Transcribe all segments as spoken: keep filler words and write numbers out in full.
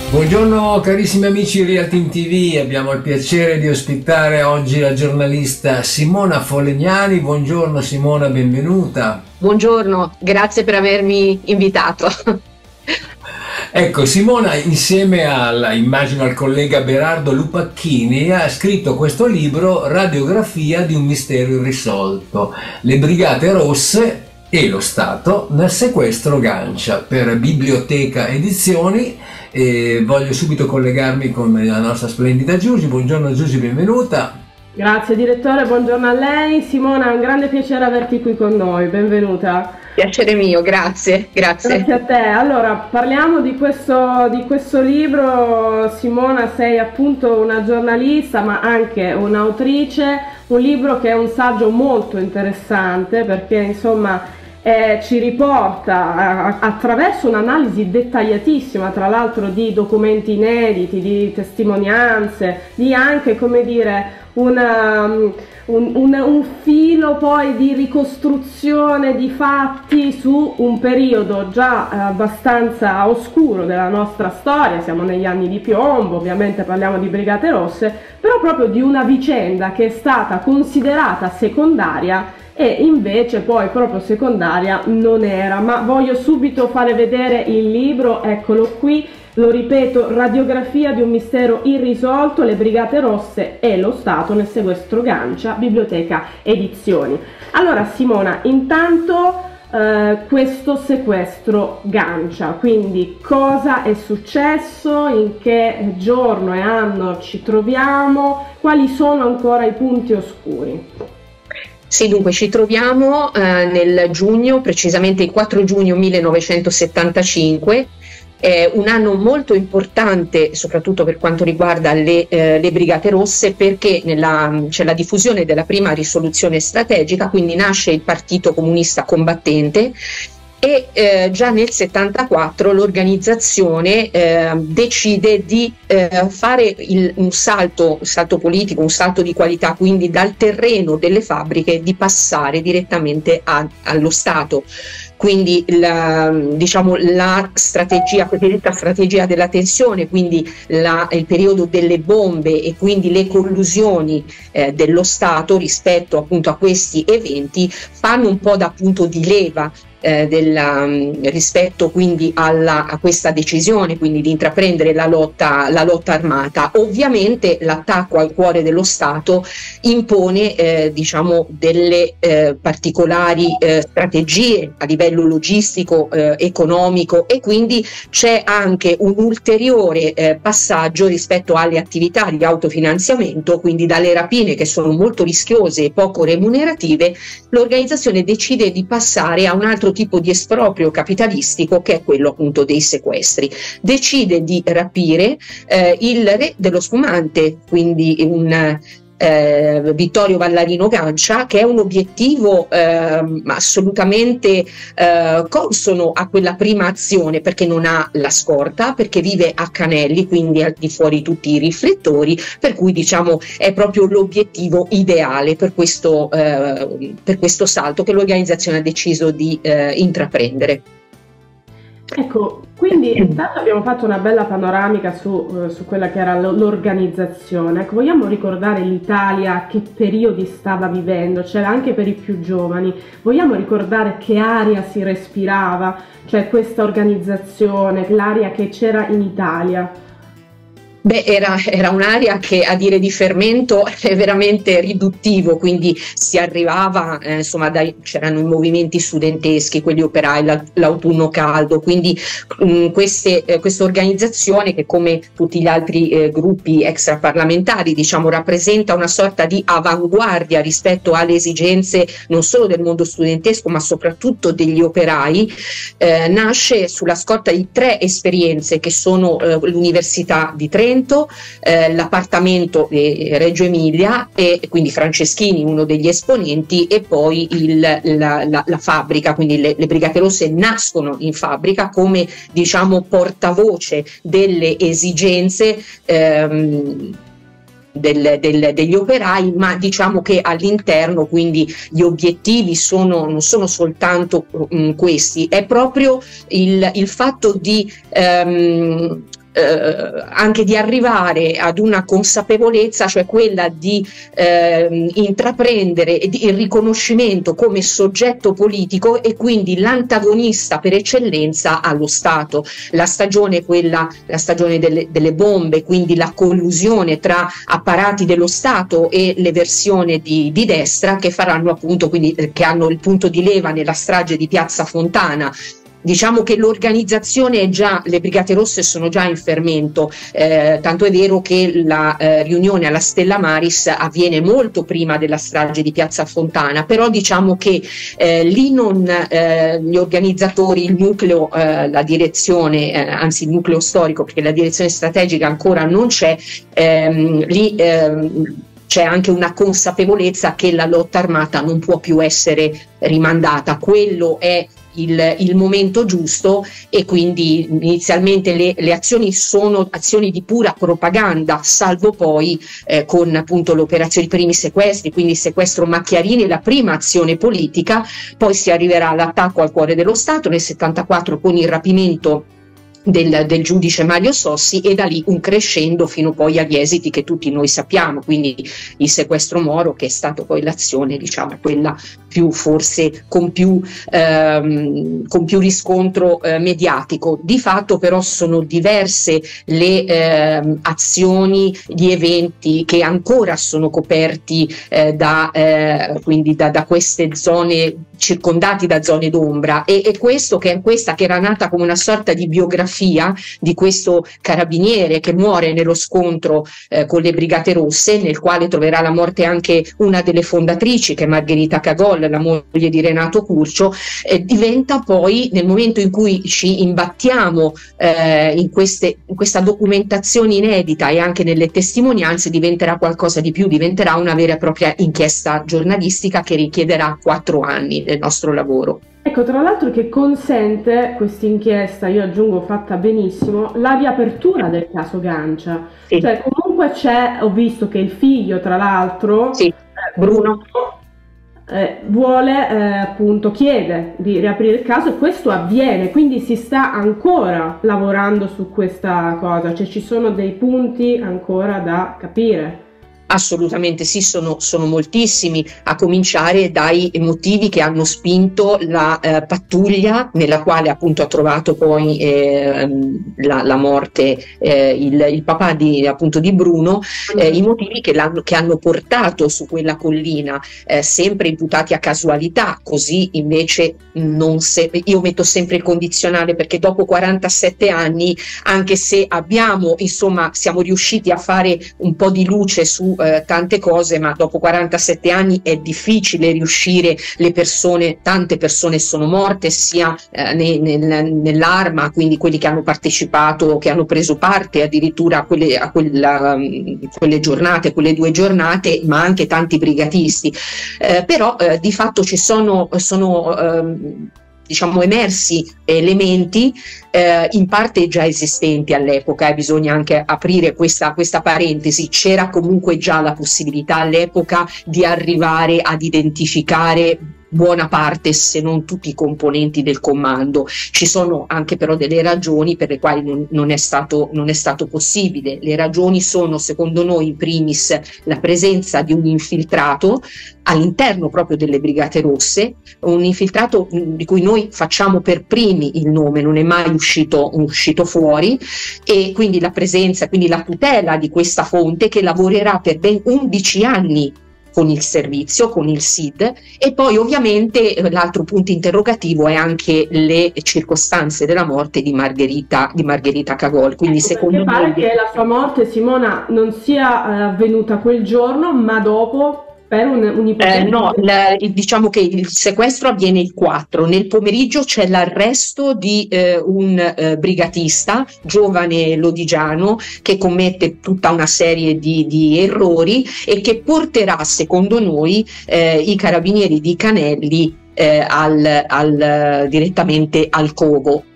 Buongiorno carissimi amici di Real Team T V, abbiamo il piacere di ospitare oggi la giornalista Simona Folegnani. Buongiorno Simona, benvenuta. Buongiorno, grazie per avermi invitato. Ecco, Simona insieme al, immagino al collega Berardo Lupacchini ha scritto questo libro, Radiografia di un mistero irrisolto, le Brigate Rosse e lo Stato nel sequestro Gancia, per Biblioteca Edizioni. E voglio subito collegarmi con la nostra splendida Giusy. Buongiorno Giusy, benvenuta. Grazie direttore, buongiorno a lei. Simona, è un grande piacere averti qui con noi, benvenuta. Piacere mio, grazie, grazie. Grazie a te. Allora, parliamo di questo, di questo libro. Simona, sei appunto una giornalista ma anche un'autrice, un libro che è un saggio molto interessante perché insomma Eh, ci riporta a, attraverso un'analisi dettagliatissima, tra l'altro di documenti inediti, di testimonianze, di anche, come dire, una, un, un, un filo poi di ricostruzione di fatti su un periodo già abbastanza oscuro della nostra storia. Siamo negli anni di piombo, ovviamente parliamo di Brigate Rosse, però proprio di una vicenda che è stata considerata secondaria e invece poi proprio secondaria non era. Ma voglio subito fare vedere il libro, eccolo qui, lo ripeto, Radiografia di un mistero irrisolto, le Brigate Rosse e lo Stato nel sequestro Gancia, Biblioteca Edizioni. Allora Simona, intanto eh, questo sequestro Gancia, quindi cosa è successo, in che giorno e anno ci troviamo, quali sono ancora i punti oscuri? Sì, dunque ci troviamo eh, nel giugno, precisamente il quattro giugno millenovecentosettantacinque, eh, un anno molto importante soprattutto per quanto riguarda le, eh, le Brigate Rosse, perché c'è la diffusione della prima risoluzione strategica, quindi nasce il Partito Comunista Combattente. E eh, già nel settantaquattro l'organizzazione eh, decide di eh, fare il, un salto, un salto politico, un salto di qualità, quindi dal terreno delle fabbriche di passare direttamente a, allo Stato. Quindi la, diciamo, la strategia, cosiddetta strategia della tensione, quindi la, il periodo delle bombe e quindi le collusioni eh, dello Stato rispetto appunto a questi eventi fanno un po' da punto di leva Eh, della, rispetto quindi alla, a questa decisione, quindi di intraprendere la lotta, la lotta armata. Ovviamente l'attacco al cuore dello Stato impone eh, diciamo delle eh, particolari eh, strategie a livello logistico, eh, economico, e quindi c'è anche un ulteriore eh, passaggio rispetto alle attività di autofinanziamento, quindi dalle rapine che sono molto rischiose e poco remunerative. L'organizzazione decide di passare a un altro tipo di esproprio capitalistico, che è quello appunto dei sequestri. Decide di rapire eh, il re dello spumante, quindi un Eh, Vittorio Vallarino Gancia, che è un obiettivo eh, assolutamente eh, consono a quella prima azione, perché non ha la scorta, perché vive a Canelli, quindi al di fuori tutti i riflettori, per cui diciamo è proprio l'obiettivo ideale per questo, eh, per questo salto che l'organizzazione ha deciso di eh, intraprendere. Ecco, quindi intanto abbiamo fatto una bella panoramica su, eh, su quella che era l'organizzazione. Ecco, vogliamo ricordare l'Italia che periodi stava vivendo, cioè anche per i più giovani. Vogliamo ricordare che aria si respirava, cioè questa organizzazione, l'aria che c'era in Italia? Beh, era, era un'area che, a dire di fermento, è veramente riduttivo, quindi si arrivava, eh, insomma, c'erano i movimenti studenteschi, quelli operai, l'autunno caldo, quindi mh, queste, eh, questa organizzazione, che come tutti gli altri eh, gruppi extraparlamentari, diciamo, rappresenta una sorta di avanguardia rispetto alle esigenze non solo del mondo studentesco, ma soprattutto degli operai, eh, nasce sulla scorta di tre esperienze che sono eh, l'Università di Trento, Eh, l'appartamento di Reggio Emilia, e quindi Franceschini, uno degli esponenti, e poi il, la, la, la fabbrica, quindi le, le Brigate Rosse nascono in fabbrica come diciamo portavoce delle esigenze ehm, Del, del, degli operai, ma diciamo che all'interno quindi gli obiettivi sono, non sono soltanto um, questi, è proprio il, il fatto di um, eh, anche di arrivare ad una consapevolezza, cioè quella di eh, intraprendere il riconoscimento come soggetto politico e quindi l'antagonista per eccellenza allo Stato. La stagione, quella, la stagione delle, delle bombe, quindi la collusione tra apparati dello Stato e le versioni di, di destra che faranno appunto, quindi eh, che hanno il punto di leva nella strage di Piazza Fontana. Diciamo che l'organizzazione è già, le Brigate Rosse sono già in fermento, eh, tanto è vero che la eh, riunione alla Stella Maris avviene molto prima della strage di Piazza Fontana, però diciamo che eh, lì non, eh, gli organizzatori, il nucleo, eh, la direzione, eh, anzi il nucleo storico, perché la direzione strategica ancora non c'è, ehm, lì ehm, c'è anche una consapevolezza che la lotta armata non può più essere rimandata, quello è Il, il momento giusto, e quindi inizialmente le, le azioni sono azioni di pura propaganda, salvo poi eh, con appunto l'operazione, i primi sequestri, quindi il sequestro Macchiarini, la prima azione politica, poi si arriverà all'attacco al cuore dello Stato nel settantaquattro con il rapimento Del, del giudice Mario Sossi, e da lì un crescendo fino poi agli esiti che tutti noi sappiamo, quindi il sequestro Moro, che è stato poi l'azione, diciamo, quella più forse con più, ehm, con più riscontro eh, mediatico. Di fatto però sono diverse le ehm, azioni, gli eventi che ancora sono coperti eh, da, eh, quindi da, da queste zone, circondati da zone d'ombra, e, e questo che è questa che era nata come una sorta di biografia di questo carabiniere che muore nello scontro eh, con le Brigate Rosse, nel quale troverà la morte anche una delle fondatrici, che è Margherita Cagol, la moglie di Renato Curcio, eh, diventa poi, nel momento in cui ci imbattiamo eh, in, queste, in questa documentazione inedita e anche nelle testimonianze, diventerà qualcosa di più, diventerà una vera e propria inchiesta giornalistica che richiederà quattro anni del nostro lavoro. Ecco, tra l'altro, che consente questa inchiesta, io aggiungo fatta benissimo, la riapertura del caso Gancia. Sì. Cioè comunque c'è, ho visto che il figlio, tra l'altro, sì, Bruno, eh, vuole, eh, appunto, chiede di riaprire il caso, e questo avviene, quindi si sta ancora lavorando su questa cosa, cioè ci sono dei punti ancora da capire. Assolutamente sì, sono, sono moltissimi, a cominciare dai motivi che hanno spinto la eh, pattuglia, nella quale appunto ha trovato poi eh, la, la morte eh, il, il papà di, appunto, di Bruno, eh, i motivi che, l'hanno, che hanno portato su quella collina, eh, sempre imputati a casualità, così invece non se, io metto sempre il condizionale, perché dopo quarantasette anni, anche se abbiamo, insomma, siamo riusciti a fare un po' di luce su Eh, tante cose, ma dopo quarantasette anni è difficile riuscire, le persone, tante persone sono morte sia eh, ne, nel, nell'arma, quindi quelli che hanno partecipato, che hanno preso parte addirittura a quelle, a quella, um, quelle giornate, quelle due giornate, ma anche tanti brigatisti, eh, però eh, di fatto ci sono, sono um, diciamo emersi elementi eh, in parte già esistenti all'epoca, e bisogna anche aprire questa, questa parentesi. C'era comunque già la possibilità all'epoca di arrivare ad identificare buona parte, se non tutti i componenti del comando. Ci sono anche però delle ragioni per le quali non, non, è stato, non è stato possibile. Le ragioni sono, secondo noi, in primis la presenza di un infiltrato all'interno proprio delle Brigate Rosse, un infiltrato di cui noi facciamo per primi il nome, non è mai uscito, uscito fuori, e quindi la presenza, quindi la tutela di questa fonte, che lavorerà per ben undici anni con il servizio, con il S I D, e poi ovviamente l'altro punto interrogativo è anche le circostanze della morte di Margherita, di Margherita Cagol. Quindi, ecco, secondo me pare che la sua morte, Simona, non sia eh, avvenuta quel giorno, ma dopo, per un, un'ipotesi. Eh, no, la, diciamo che il sequestro avviene il quattro, nel pomeriggio c'è l'arresto di eh, un eh, brigatista giovane lodigiano che commette tutta una serie di, di errori e che porterà, secondo noi, eh, i carabinieri di Canelli eh, al, al, direttamente al covo.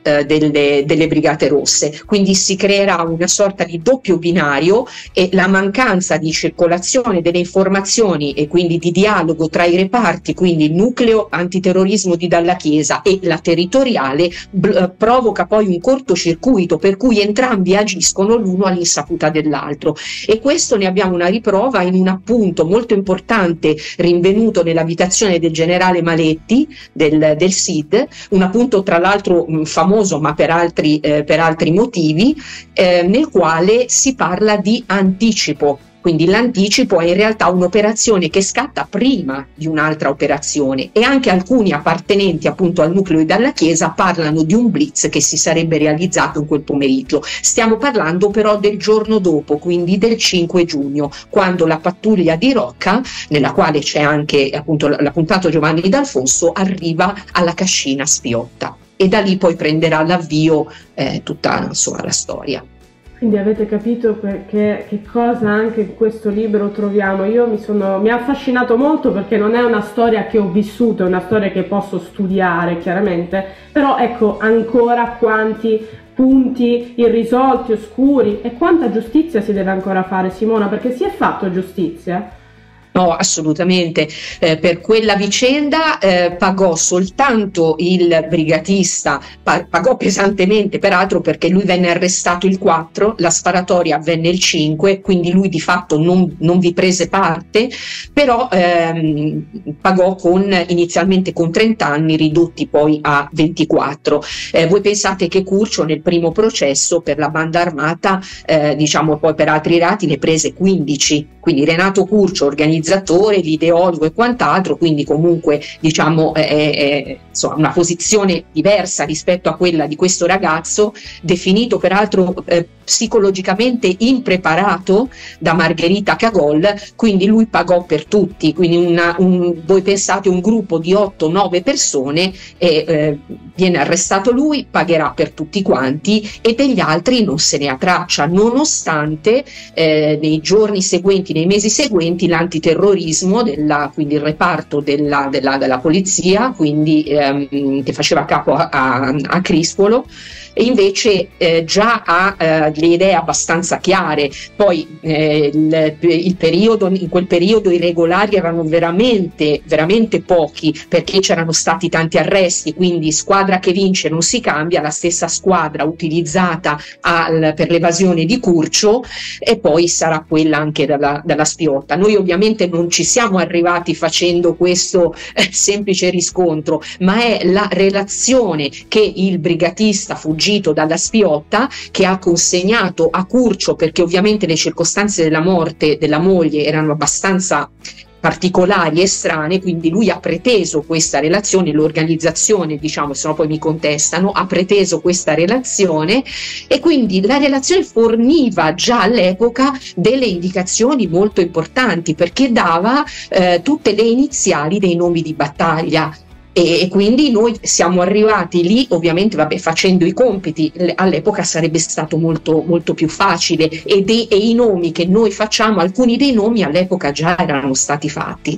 eh, delle, delle Brigate Rosse, quindi si creerà una sorta di doppio binario e la mancanza di circolazione delle informazioni e quindi di dialogo tra i reparti, quindi il nucleo antiterrorismo di Dalla Chiesa e la territoriale, b- provoca poi un cortocircuito per cui entrambi agiscono l'uno all'insaputa dell'altro, e questo ne abbiamo una riprova in un appunto molto importante rinvenuto nell'abitazione del generale Maletti del, del S I D, un appunto tra l'altro mh, famoso ma per altri, eh, per altri motivi, eh, nel quale si parla di anticipo. Quindi l'anticipo è in realtà un'operazione che scatta prima di un'altra operazione, e anche alcuni appartenenti appunto al nucleo di Dalla Chiesa parlano di un blitz che si sarebbe realizzato in quel pomeriggio. Stiamo parlando però del giorno dopo, quindi del cinque giugno, quando la pattuglia di Rocca, nella quale c'è anche appunto l'appuntato Giovanni D'Alfonso, arriva alla cascina Spiotta, e da lì poi prenderà l'avvio eh, tutta insomma la storia. Quindi avete capito perché, che cosa anche in questo libro troviamo. Io mi, sono, mi ha affascinato molto, perché non è una storia che ho vissuto, è una storia che posso studiare chiaramente, però ecco ancora quanti punti irrisolti, oscuri, e quanta giustizia si deve ancora fare, Simona, perché si è fatto giustizia? No, assolutamente. Eh, per quella vicenda eh, pagò soltanto il brigatista, pa- pagò pesantemente peraltro, perché lui venne arrestato il quattro, la sparatoria avvenne il cinque, quindi lui di fatto non, non vi prese parte, però ehm, pagò con, inizialmente con trenta anni, ridotti poi a ventiquattro. Eh, voi pensate che Curcio nel primo processo per la banda armata, eh, diciamo poi per altri reati, ne prese quindici, quindi Renato Curcio, organizzatore, l'ideologo e quant'altro, quindi comunque diciamo è, è, insomma, una posizione diversa rispetto a quella di questo ragazzo, definito peraltro eh, psicologicamente impreparato da Margherita Cagol, quindi lui pagò per tutti, quindi una, un, voi pensate un gruppo di otto nove persone, e eh, viene arrestato lui, pagherà per tutti quanti, e degli altri non se ne ha traccia, nonostante eh, nei giorni seguenti, nei mesi seguenti, l'antiterrorismo, della, quindi il reparto della, della, della polizia, quindi ehm, che faceva capo a, a, a Crispolo, e invece eh, già ha eh, le idee abbastanza chiare. Poi eh, il, il periodo, in quel periodo i regolari erano veramente veramente pochi, perché c'erano stati tanti arresti, quindi squadra che vince non si cambia, la stessa squadra utilizzata al, per l'evasione di Curcio, e poi sarà quella anche dalla, dalla Spiotta. Noi ovviamente non ci siamo arrivati facendo questo eh, semplice riscontro, ma è la relazione che il brigatista fuggito dalla Spiotta, che ha consegnato a Curcio, perché ovviamente le circostanze della morte della moglie erano abbastanza particolari e strane, quindi lui ha preteso questa relazione, l'organizzazione, diciamo, se no poi mi contestano, ha preteso questa relazione, e quindi la relazione forniva già all'epoca delle indicazioni molto importanti, perché dava eh, tutte le iniziali dei nomi di battaglia. E quindi noi siamo arrivati lì, ovviamente vabbè, facendo i compiti, all'epoca sarebbe stato molto, molto più facile, e, dei, e i nomi che noi facciamo, alcuni dei nomi all'epoca già erano stati fatti,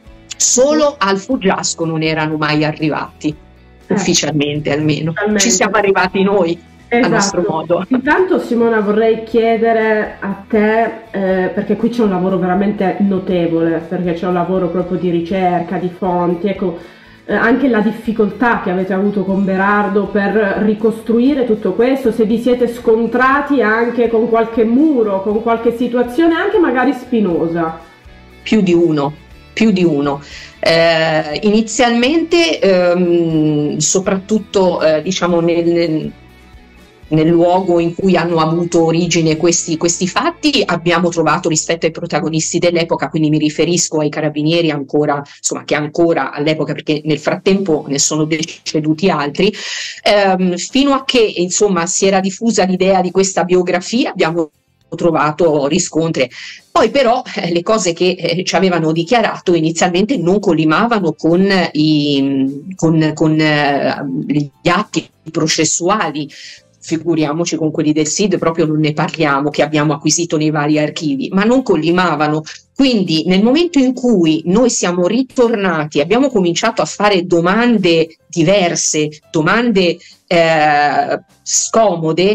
solo al Fuggiasco non erano mai arrivati, eh, ufficialmente almeno, ufficialmente. Ci siamo arrivati noi. Esatto. A nostro modo. Intanto, Simona, vorrei chiedere a te, eh, perché qui c'è un lavoro veramente notevole, perché c'è un lavoro proprio di ricerca, di fonti, ecco, Eh, anche la difficoltà che avete avuto con Berardo per ricostruire tutto questo, se vi siete scontrati anche con qualche muro, con qualche situazione anche magari spinosa. Più di uno, più di uno. Eh, inizialmente, ehm, soprattutto eh, diciamo nel, nel nel luogo in cui hanno avuto origine questi, questi fatti, abbiamo trovato, rispetto ai protagonisti dell'epoca, quindi mi riferisco ai carabinieri ancora, insomma, che ancora all'epoca, perché nel frattempo ne sono deceduti altri, ehm, fino a che insomma si era diffusa l'idea di questa biografia, abbiamo trovato riscontri. Poi però eh, le cose che eh, ci avevano dichiarato inizialmente non collimavano con, i, con, con eh, gli atti processuali. figuriamoci con quelli del S I D, proprio non ne parliamo, che abbiamo acquisito nei vari archivi, ma non collimavano. Quindi nel momento in cui noi siamo ritornati, abbiamo cominciato a fare domande diverse, domande eh, scomode,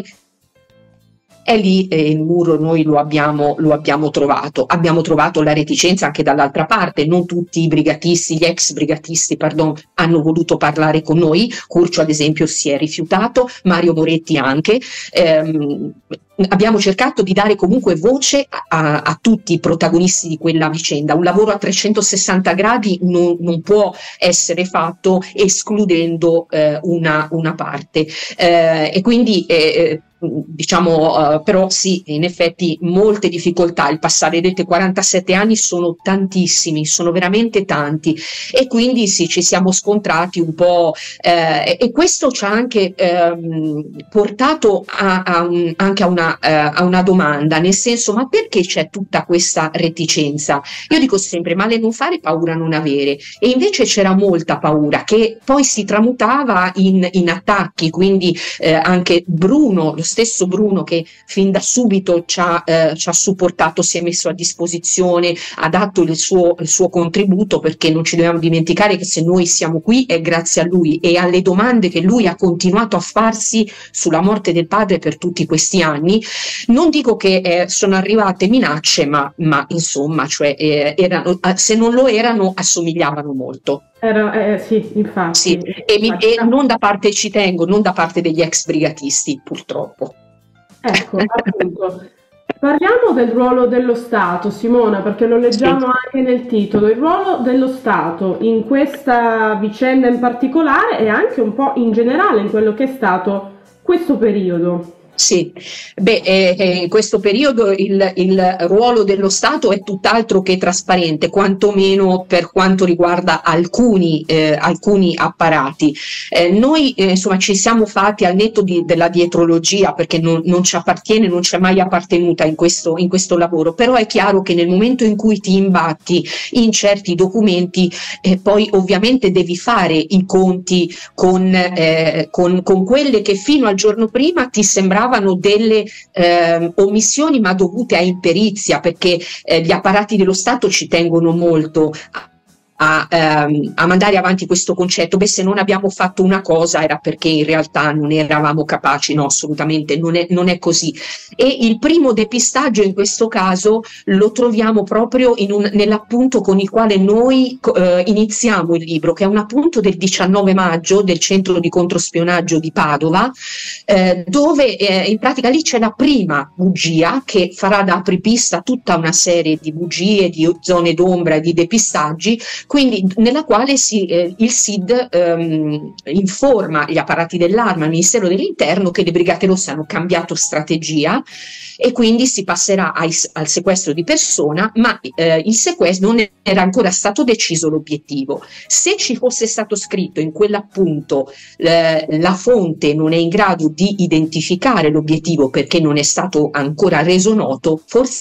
e lì eh, il muro noi lo abbiamo, lo abbiamo trovato. Abbiamo trovato la reticenza anche dall'altra parte, non tutti i brigatisti, gli ex brigatisti, pardon, hanno voluto parlare con noi. Curcio ad esempio si è rifiutato, Mario Moretti anche. Ehm, abbiamo cercato di dare comunque voce a, a, a tutti i protagonisti di quella vicenda. Un lavoro a trecentosessanta gradi non, non può essere fatto escludendo eh, una, una parte, eh, e quindi eh, diciamo uh, però sì, in effetti molte difficoltà. Il passare dei quarantasette anni sono tantissimi, sono veramente tanti, e quindi sì, ci siamo scontrati un po', eh, e questo ci ha anche ehm, portato a, a un, anche a una, eh, a una domanda, nel senso: ma perché c'è tutta questa reticenza? Io dico sempre: male non fare, paura non avere. E invece c'era molta paura, che poi si tramutava in, in attacchi. Quindi eh, anche Bruno, lo stesso Bruno, che fin da subito ci ha, eh, ci ha supportato, si è messo a disposizione, ha dato il suo, il suo contributo, perché non ci dobbiamo dimenticare che se noi siamo qui è grazie a lui e alle domande che lui ha continuato a farsi sulla morte del padre per tutti questi anni. Non dico che eh, sono arrivate minacce, ma, ma insomma, cioè, eh, erano, se non lo erano, assomigliavano molto. Era, eh, sì, infatti. Sì, e, mi, e non da parte, ci tengo, non da parte degli ex brigatisti, purtroppo. Ecco, appunto. Parliamo del ruolo dello Stato, Simona, perché lo leggiamo sì. anche nel titolo. Il ruolo dello Stato in questa vicenda in particolare, e anche un po' in generale in quello che è stato questo periodo. Sì, beh, eh, in questo periodo il, il ruolo dello Stato è tutt'altro che trasparente, quantomeno per quanto riguarda alcuni, eh, alcuni apparati. Eh, noi eh, insomma ci siamo fatti, al netto di, della dietrologia, perché non, non ci appartiene, non ci è mai appartenuta in questo, in questo lavoro, però è chiaro che nel momento in cui ti imbatti in certi documenti, eh, poi ovviamente devi fare i conti con, eh, con, con quelle che fino al giorno prima ti sembravano delle eh, omissioni, ma dovute a imperizia, perché eh, gli apparati dello Stato ci tengono molto a A, ehm, a mandare avanti questo concetto. Beh, se non abbiamo fatto una cosa era perché in realtà non eravamo capaci. No, assolutamente non è, non è così. E il primo depistaggio in questo caso lo troviamo proprio in un, nell'appunto con il quale noi eh, iniziamo il libro, che è un appunto del diciannove maggio del centro di controspionaggio di Padova, eh, dove eh, in pratica lì c'è la prima bugia che farà da apripista tutta una serie di bugie, di zone d'ombra e di depistaggi, quindi nella quale si, eh, il S I D ehm, informa gli apparati dell'arma, il Ministero dell'Interno, che le Brigate Rosse hanno cambiato strategia e quindi si passerà ai, al sequestro di persona, ma eh, il sequestro non era ancora stato deciso l'obiettivo. Se ci fosse stato scritto in quell'appunto eh, la fonte non è in grado di identificare l'obiettivo perché non è stato ancora reso noto, forse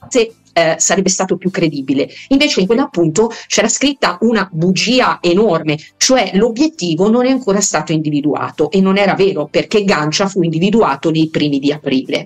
Eh, sarebbe stato più credibile. Invece in quell'appunto c'era scritta una bugia enorme, cioè l'obiettivo non è ancora stato individuato, e non era vero, perché Gancia fu individuato nei primi di aprile.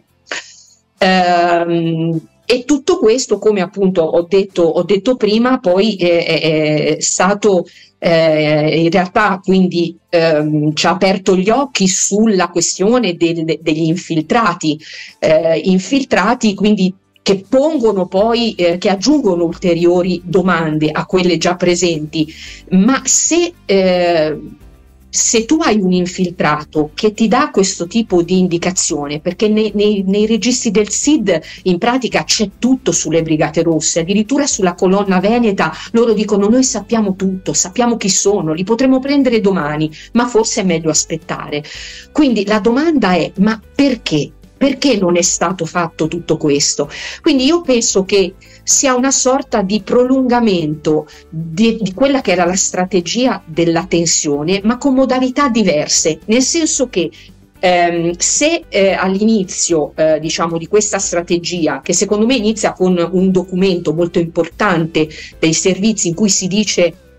Ehm, e tutto questo, come appunto ho detto, ho detto prima, poi è, è stato eh, in realtà quindi ehm, ci ha aperto gli occhi sulla questione del, degli infiltrati, eh, infiltrati quindi che pongono poi, eh, che aggiungono ulteriori domande a quelle già presenti. Ma se, eh, se tu hai un infiltrato che ti dà questo tipo di indicazione, perché nei, nei, nei registri del S I D in pratica c'è tutto sulle Brigate Rosse, addirittura sulla colonna veneta loro dicono: noi sappiamo tutto, sappiamo chi sono, li potremo prendere domani, ma forse è meglio aspettare. Quindi la domanda è: ma perché? Perché non è stato fatto tutto questo? Quindi io penso che sia una sorta di prolungamento di, di quella che era la strategia della tensione, ma con modalità diverse, nel senso che ehm, se eh, all'inizio eh, diciamo di questa strategia, che secondo me inizia con un documento molto importante dei servizi in cui si dice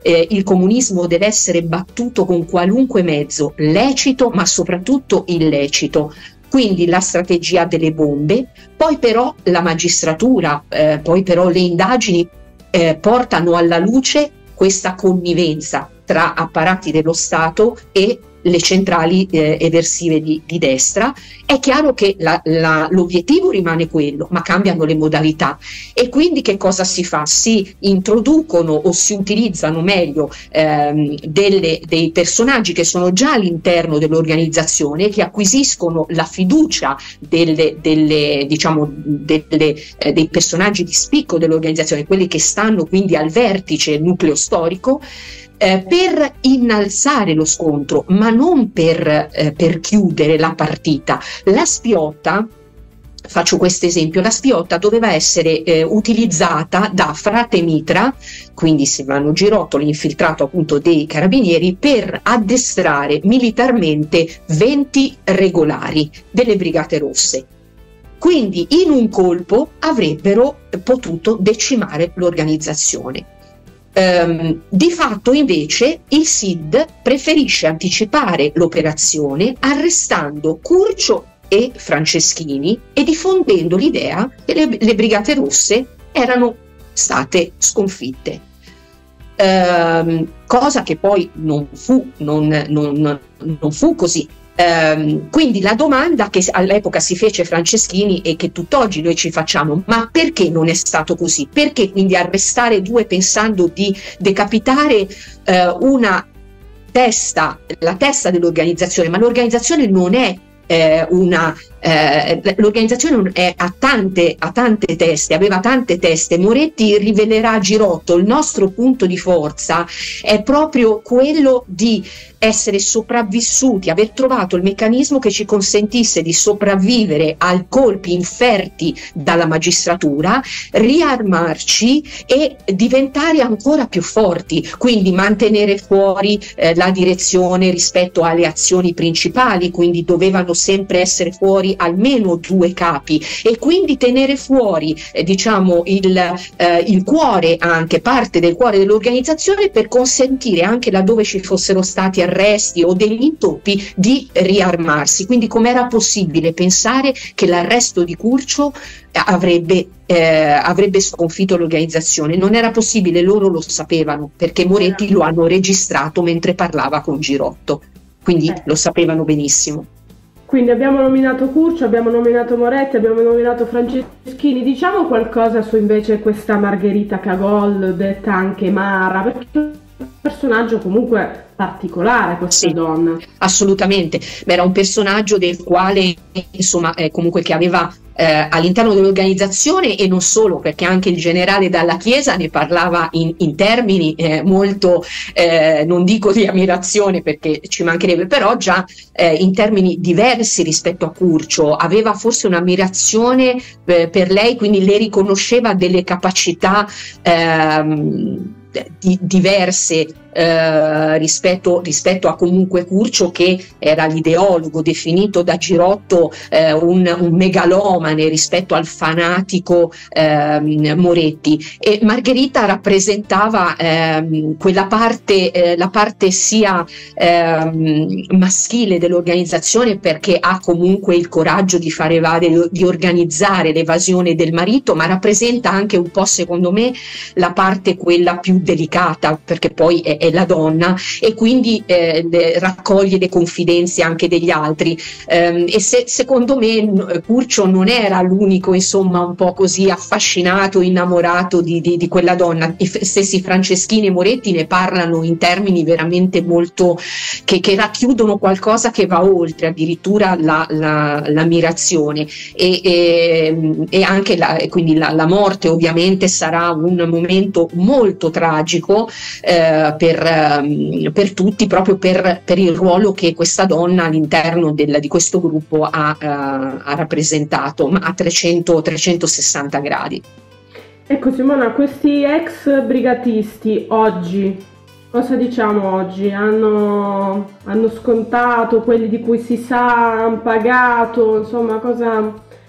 eh, il comunismo deve essere battuto con qualunque mezzo, lecito ma soprattutto illecito. Quindi la strategia delle bombe, poi però la magistratura, eh, poi però le indagini eh, portano alla luce questa connivenza tra apparati dello Stato e le centrali eh, eversive di, di destra. È chiaro che la, la, l'obiettivo rimane quello, ma cambiano le modalità, e quindi che cosa si fa? Si introducono o si utilizzano meglio ehm, delle, dei personaggi che sono già all'interno dell'organizzazione, che acquisiscono la fiducia delle, delle, diciamo, delle, eh, dei personaggi di spicco dell'organizzazione, quelli che stanno quindi al vertice, il nucleo storico, Eh, per innalzare lo scontro, ma non per, eh, per chiudere la partita. La spiotta, faccio questo esempio, la spiotta doveva essere eh, utilizzata da frate Mitra, quindi Silvano Girotto, l'infiltrato appunto dei carabinieri, per addestrare militarmente venti regolari delle Brigate Rosse. Quindi in un colpo avrebbero potuto decimare l'organizzazione. Um, di fatto invece il S I D preferisce anticipare l'operazione arrestando Curcio e Franceschini e diffondendo l'idea che le, le Brigate Rosse erano state sconfitte. Um, cosa che poi non fu, non, non, non fu così. Um, quindi la domanda che all'epoca si fece Franceschini e che tutt'oggi noi ci facciamo: ma perché non è stato così? Perché quindi arrestare due pensando di decapitare uh, una testa, la testa dell'organizzazione? Ma l'organizzazione non è eh, una eh, l'organizzazione è, ha, tante, ha tante teste, aveva tante teste. Moretti rivelerà a Girotto: il nostro punto di forza è proprio quello di essere sopravvissuti, aver trovato il meccanismo che ci consentisse di sopravvivere ai colpi inferti dalla magistratura, riarmarci e diventare ancora più forti, quindi mantenere fuori eh, la direzione rispetto alle azioni principali, quindi dovevano sempre essere fuori almeno due capi, e quindi tenere fuori eh, diciamo il, eh, il cuore, anche parte del cuore dell'organizzazione, per consentire anche laddove ci fossero stati arresti o degli intoppi di riarmarsi. Quindi com'era possibile pensare che l'arresto di Curcio avrebbe, eh, avrebbe sconfitto l'organizzazione? Non era possibile, loro lo sapevano, perché Moretti lo hanno registrato mentre parlava con Girotto, quindi lo sapevano benissimo. Quindi abbiamo nominato Curcio, abbiamo nominato Moretti, abbiamo nominato Franceschini. Diciamo qualcosa su invece questa Margherita Cagol, detta anche Mara, perché è un personaggio comunque particolare, questa sì, donna. Assolutamente, beh, era un personaggio del quale insomma eh, comunque che aveva eh, all'interno dell'organizzazione, e non solo, perché anche il generale Dalla Chiesa ne parlava in, in termini eh, molto eh, non dico di ammirazione, perché ci mancherebbe, però già eh, in termini diversi rispetto a Curcio. Aveva forse un'ammirazione eh, per lei, quindi le riconosceva delle capacità ehm, di, diverse eh, rispetto, rispetto a comunque Curcio, che era l'ideologo definito da Girotto eh, un, un megalomane rispetto al fanatico eh, Moretti, e Margherita rappresentava eh, quella parte, eh, la parte sia eh, maschile dell'organizzazione, perché ha comunque il coraggio di fare evadere, di organizzare l'evasione del marito, ma rappresenta anche un po', secondo me, la parte quella più delicata, perché poi è, è la donna, e quindi eh, le, raccoglie le confidenze anche degli altri, ehm, e se, secondo me Curcio non era l'unico, insomma, un po' così affascinato, innamorato di, di, di quella donna. I stessi Franceschini e Moretti ne parlano in termini veramente molto che, che racchiudono qualcosa che va oltre addirittura la, la, l'ammirazione, e, e, e anche la, quindi la, la morte ovviamente sarà un momento molto tragico eh, per, um, per tutti, proprio per, per il ruolo che questa donna all'interno del, di questo gruppo ha, uh, ha rappresentato, ma a trecento trecentosessanta gradi. Ecco Simona, questi ex brigatisti oggi, cosa diciamo oggi? Hanno, hanno scontato, quelli di cui si sa, hanno pagato, insomma cosa...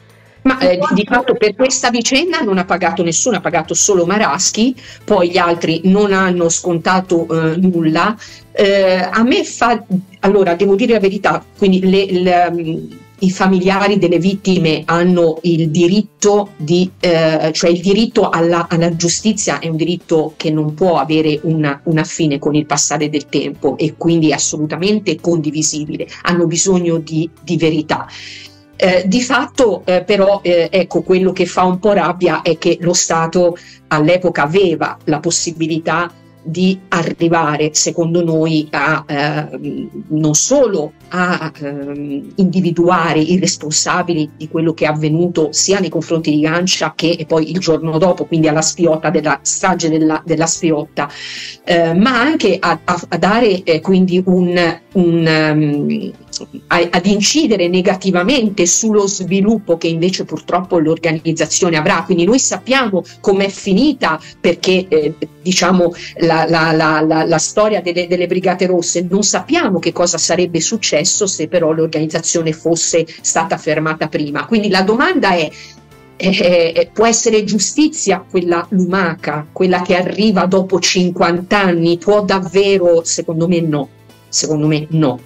Ma eh, di fatto per questa vicenda non ha pagato nessuno, ha pagato solo Maraschi, poi gli altri non hanno scontato eh, nulla. Eh, a me fa, allora devo dire la verità, quindi le, le, i familiari delle vittime hanno il diritto di, eh, cioè il diritto alla, alla giustizia è un diritto che non può avere una, una fine con il passare del tempo e quindi è assolutamente condivisibile, hanno bisogno di, di verità. Eh, di fatto eh, però eh, ecco, quello che fa un po' rabbia è che lo Stato all'epoca aveva la possibilità di arrivare, secondo noi, a eh, non solo a eh, individuare i responsabili di quello che è avvenuto sia nei confronti di Gancia che poi il giorno dopo, quindi alla Spiotta, della strage della, della Spiotta, eh, ma anche a, a, a dare eh, quindi un, un um, a, ad incidere negativamente sullo sviluppo che invece purtroppo l'organizzazione avrà. Quindi noi sappiamo com'è finita, perché eh, diciamo la, la, la, la, la storia delle, delle Brigate Rosse, non sappiamo che cosa sarebbe successo se però l'organizzazione fosse stata fermata prima. Quindi la domanda è: Eh, può essere giustizia quella lumaca, quella che arriva dopo cinquanta anni? Può davvero? Secondo me no, secondo me no.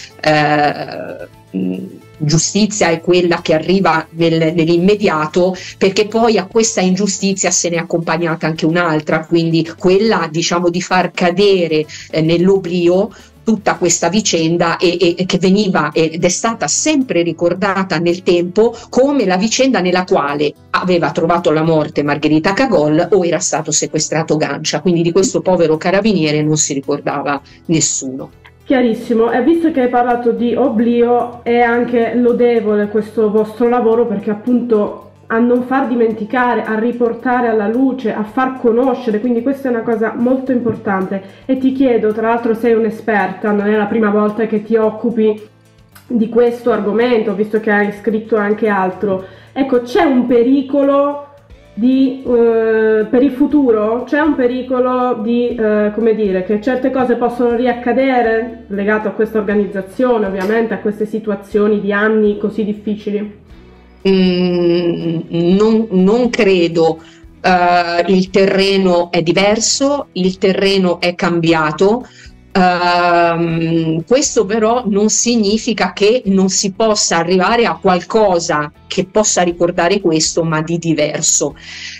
Eh, giustizia è quella che arriva nel, nell'immediato, perché poi a questa ingiustizia se ne è accompagnata anche un'altra, quindi quella, diciamo, di far cadere eh, nell'oblio tutta questa vicenda e, e che veniva ed è stata sempre ricordata nel tempo come la vicenda nella quale aveva trovato la morte Margherita Cagol o era stato sequestrato Gancia, quindi di questo povero carabiniere non si ricordava nessuno. Chiarissimo, e visto che hai parlato di oblio, è anche lodevole questo vostro lavoro, perché appunto a non far dimenticare, a riportare alla luce, a far conoscere, quindi questa è una cosa molto importante. E ti chiedo, tra l'altro sei un'esperta, non è la prima volta che ti occupi di questo argomento, visto che hai scritto anche altro, ecco, c'è un pericolo di, eh, per il futuro? C'è un pericolo di, eh, come dire, che certe cose possono riaccadere, legato a questa organizzazione, ovviamente, a queste situazioni di anni così difficili? Mm, non, non credo. Uh, il terreno è diverso, il terreno è cambiato. Uh, questo però non significa che non si possa arrivare a qualcosa che possa ricordare questo, ma di diverso.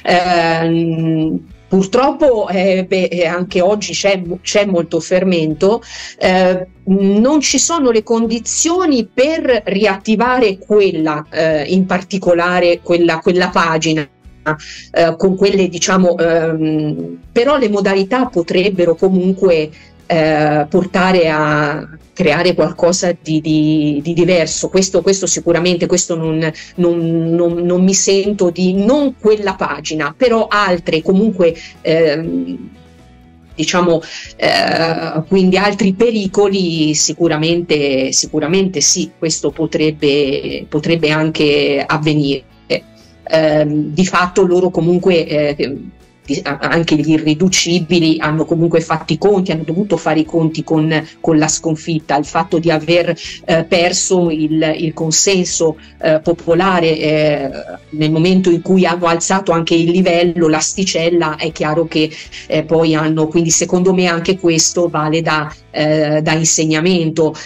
Uh, Purtroppo eh, beh, anche oggi c'è, c'è molto fermento, eh, non ci sono le condizioni per riattivare quella, eh, in particolare quella, quella pagina. Eh, con quelle, diciamo, ehm, però le modalità potrebbero comunque eh, portare a creare qualcosa di, di, di diverso. Questo, questo sicuramente, questo non, non, non, non mi sento di, non quella pagina, però altre comunque, ehm, diciamo, eh, quindi altri pericoli sicuramente, sicuramente sì, questo potrebbe, potrebbe anche avvenire. Eh, di fatto loro comunque, eh, anche gli irriducibili, hanno comunque fatto i conti, hanno dovuto fare i conti con, con la sconfitta, il fatto di aver eh, perso il, il consenso eh, popolare eh, nel momento in cui hanno alzato anche il livello, l'asticella, è chiaro che eh, poi hanno, quindi secondo me anche questo vale da, eh, da insegnamento.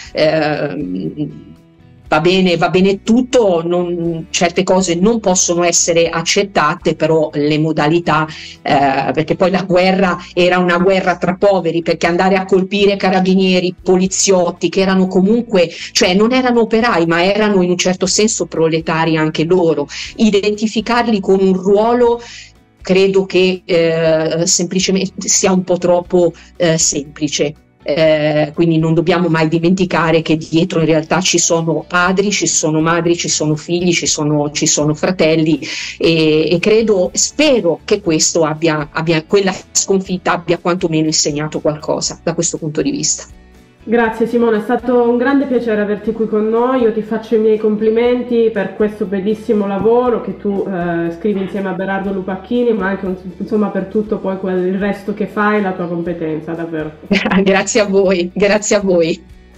Eh, Va bene, va bene tutto, non, certe cose non possono essere accettate, però le modalità, eh, perché poi la guerra era una guerra tra poveri, perché andare a colpire carabinieri, poliziotti, che erano comunque, cioè non erano operai, ma erano in un certo senso proletari anche loro, identificarli con un ruolo credo che eh, semplicemente sia un po' troppo eh, semplice. Eh, quindi non dobbiamo mai dimenticare che dietro in realtà ci sono padri, ci sono madri, ci sono figli, ci sono, ci sono fratelli e, e credo, spero che questo abbia, abbia, quella sconfitta abbia quantomeno insegnato qualcosa da questo punto di vista. Grazie Simona, è stato un grande piacere averti qui con noi, io ti faccio i miei complimenti per questo bellissimo lavoro che tu eh, scrivi insieme a Berardo Lupacchini, ma anche insomma per tutto poi quel, il resto che fai, la tua competenza, davvero. Grazie a voi, grazie a voi.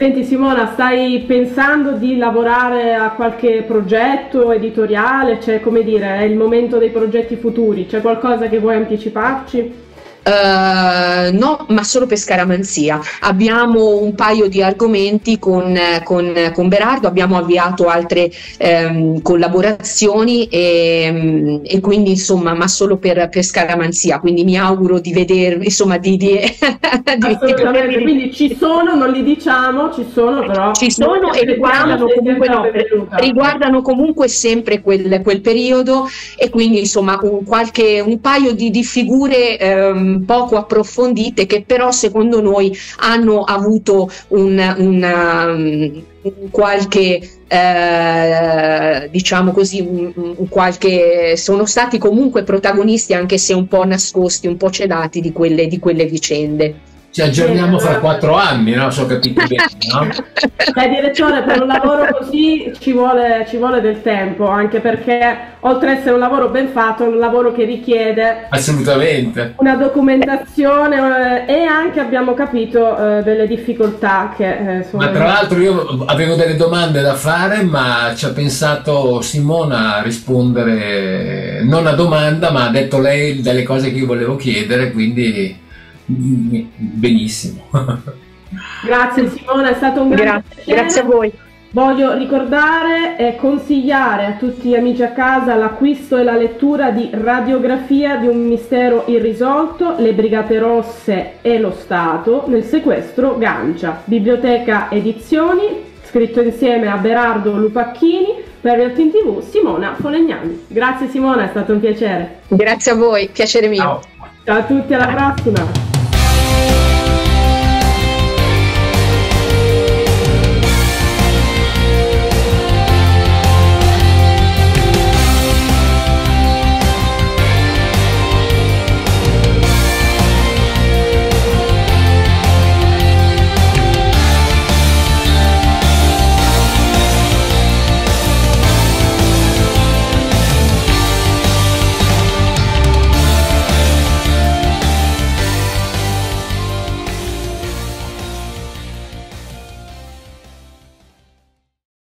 Senti Simona, stai pensando di lavorare a qualche progetto editoriale? Cioè, come dire, è il momento dei progetti futuri, c'è qualcosa che vuoi anticiparci? Uh, no, ma solo per scaramanzia. Abbiamo un paio di argomenti con, con, con Berardo, abbiamo avviato altre ehm, collaborazioni e, e quindi insomma, ma solo per, per scaramanzia. Quindi mi auguro di vedervi, insomma, di, di, assolutamente. Di, quindi ci sono, non li diciamo, ci sono però. Ci sono e riguardano comunque, no, riguardano comunque sempre quel, quel periodo e quindi insomma un, qualche, un paio di, di figure ehm, poco approfondite che però secondo noi hanno avuto un, una, un qualche eh, diciamo così un, un qualche sono stati comunque protagonisti anche se un po' nascosti, un po' celati di quelle, di quelle vicende. Ci aggiorniamo fra quattro anni, no? Se ho capito bene, no? Eh, direttore, per un lavoro così ci vuole, ci vuole del tempo, anche perché oltre ad essere un lavoro ben fatto, è un lavoro che richiede assolutamente una documentazione eh, e anche abbiamo capito eh, delle difficoltà che eh, sono. Ma tra l'altro io avevo delle domande da fare, ma ci ha pensato Simona a rispondere non a domanda, ma ha detto lei delle cose che io volevo chiedere, quindi benissimo. Grazie Simona, è stato un grande grazie, grazie a voi. Voglio ricordare e consigliare a tutti gli amici a casa l'acquisto e la lettura di Radiografia di un mistero irrisolto, le Brigate Rosse e lo Stato nel sequestro Gancia, Biblioteca Edizioni, scritto insieme a Berardo Lupacchini, per Realtà tivù Simona Folegnani. Grazie Simona, è stato un piacere. Grazie a voi, piacere mio. Ciao. Ciao a tutti, alla prossima.